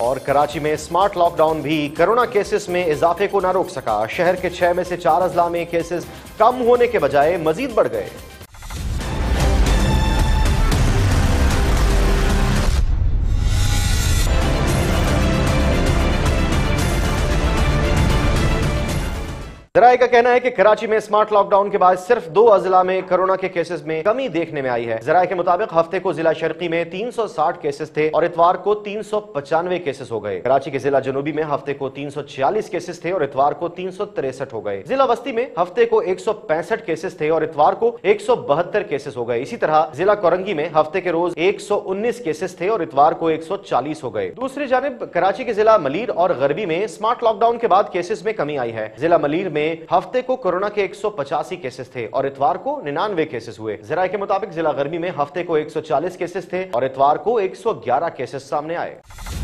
और कराची में smart lockdown भी कोरोना केसेस में इजाफे को न रोक सका। शहर के 6 में से 4 अजला में केसेस कम होने के बजाय मजीद बढ़ गए। ज़राए का कहना है कि कराची में स्मार्ट लॉकडाउन के बाद सिर्फ 2 अजला में कोरोना के केसेस में कमी देखने में आई है। ज़राए के मुताबिक हफ्ते को जिला शर्की में 360 केसेस थे और इतवार को 395 केसेस हो गए। कराची के जिला जनूबी में हफ्ते को 346 केसेस थे और इतवार को 363 हो गए। जिला वस्ती में हफ्ते को 165 केसेस थे और इतवार को 172 केसेस हो गए। इसी तरह जिला कोरंगी में हफ्ते के रोज 119 केसेस थे और इतवार को 140 हो गए। दूसरी जानिब कराची के जिला मलीर और गरबी में स्मार्ट लॉकडाउन के बाद केसेस में कमी आई है। जिला मलीर में हफ्ते को कोरोना के 185 केसेस थे और इतवार को 99 केसेस हुए। ज़राए के मुताबिक जिला गर्मी में हफ्ते को 140 केसेस थे और इतवार को 111 केसेस सामने आए।